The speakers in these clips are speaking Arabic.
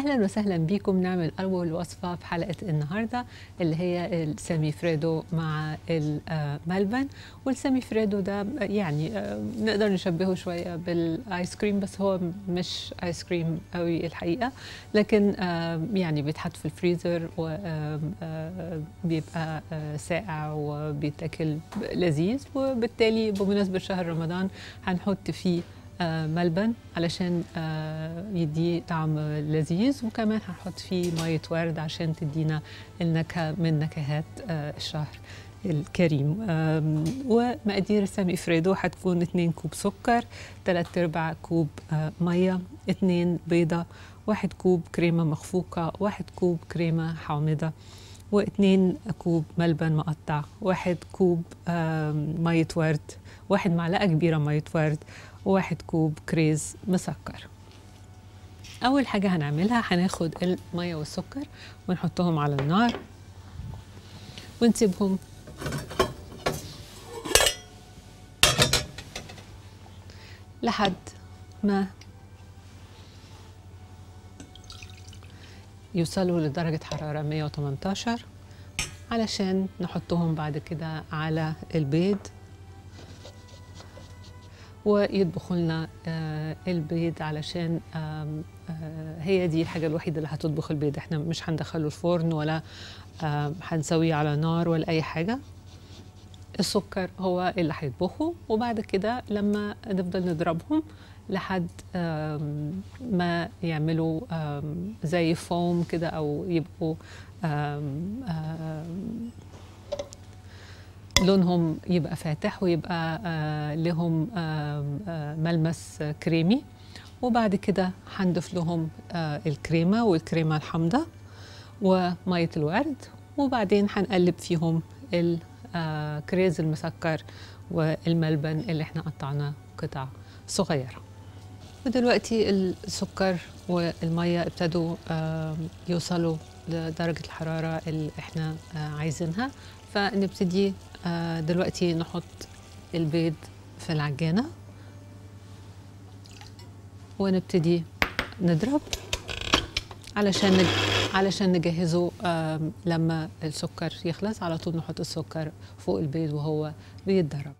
أهلا وسهلا بيكم. نعمل أول وصفة في حلقة النهاردة اللي هي السيمي فريدو مع الملبن. والسيمي فريدو ده يعني نقدر نشبهه شوية بالآيس كريم، بس هو مش آيس كريم قوي الحقيقة، لكن يعني بيتحط في الفريزر وبيبقى ساقع وبيتاكل لذيذ. وبالتالي بمناسبة شهر رمضان هنحط فيه ملبن علشان يديه طعم لذيذ، وكمان هنحط فيه مية ورد عشان تدينا النكهة من نكهات الشهر الكريم. ومقادير السيمي فريدو هتكون 2 كوب سكر، 3/4 كوب مية، 2 بيضة، 1 كوب كريمة مخفوقة، 1 كوب كريمة حامضة، و2 كوب ملبن مقطع، 1 كوب مية ورد، 1 معلقة كبيرة مية ورد، و1 كوب كريز مسكر. أول حاجة هنعملها هناخد المية والسكر ونحطهم على النار ونسيبهم لحد ما يوصلوا لدرجة حرارة 118 علشان نحطهم بعد كده على البيض ويطبخوا لنا البيض علشان هي دي الحاجة الوحيدة اللي هتطبخ البيض. احنا مش هندخله الفرن ولا هنسويه على نار ولا أي حاجة. السكر هو اللي هيطبخه، وبعد كده لما نفضل نضربهم لحد ما يعملوا زي فوم كده أو يبقوا لونهم يبقى فاتح ويبقى لهم ملمس كريمي. وبعد كده هنضيف لهم الكريمة والكريمة الحامضة ومية الورد، وبعدين هنقلب فيهم الكريز المسكر والملبن اللي احنا قطعناه قطع صغيرة. ودلوقتي السكر والمية ابتدوا يوصلوا لدرجة الحرارة اللي احنا عايزينها، فنبتدي دلوقتي نحط البيض في العجانة ونبتدي نضرب علشان نجهزه. لما السكر يخلص على طول نحط السكر فوق البيض وهو بيتضرب.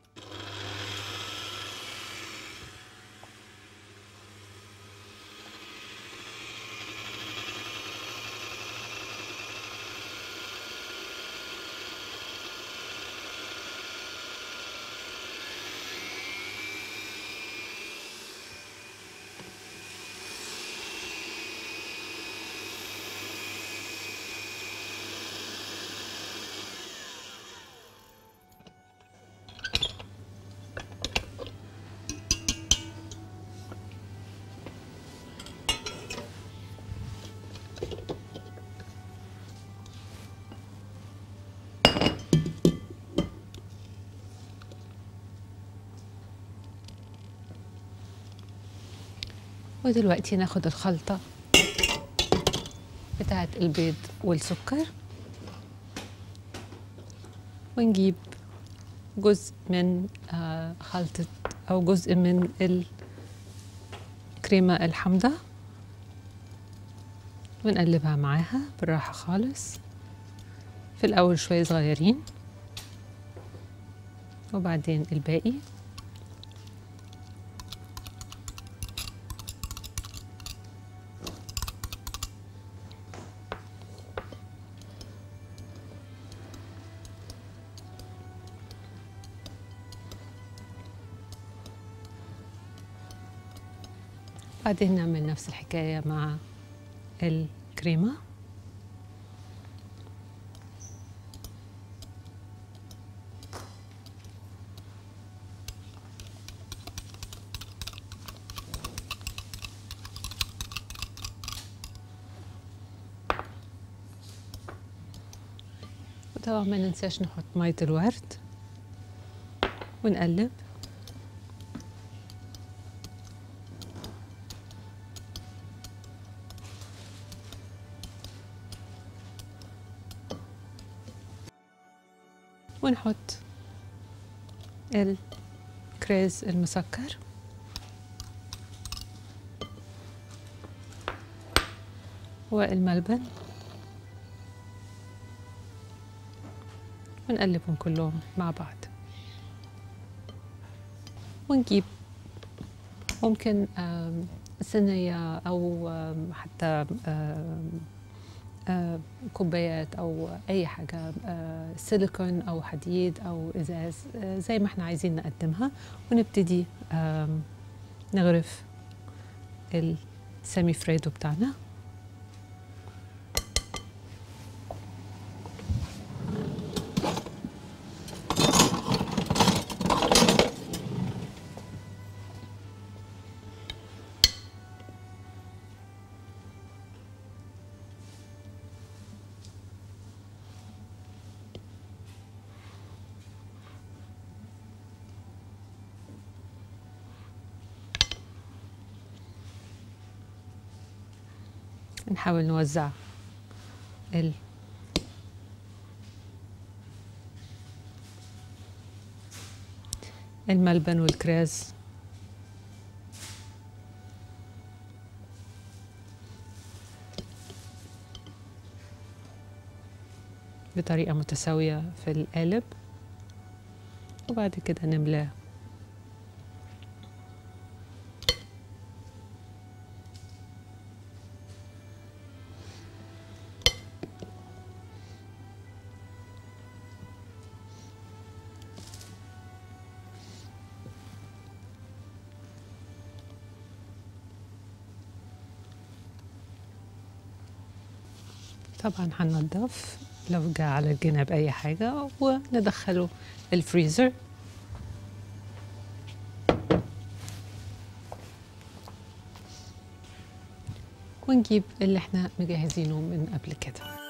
ودلوقتي ناخد الخلطة بتاعت البيض والسكر ونجيب جزء من خلطة أو جزء من الكريمة الحامضة ونقلبها معاها بالراحة خالص. في الأول شوية صغيرين وبعدين الباقي. بعدين نعمل نفس الحكاية مع الكريمة. وطبعا ما ننساش نحط مية الورد ونقلب. ونحط الكريز المسكر والملبن، ونقلبهم كلهم مع بعض. ونجيب ممكن صينية أو حتى كوبايات أو أي حاجة سيليكون أو حديد أو إزاز، زي ما احنا عايزين نقدمها. ونبتدي نغرف السيمي فريدو بتاعنا. نحاول نوزع الملبن والكريز بطريقة متساوية في القالب، وبعد كده نملاه. طبعا هننضف لو جاء على الجناب أي حاجة، وندخله الفريزر. ونجيب اللي احنا مجهزينه من قبل كده.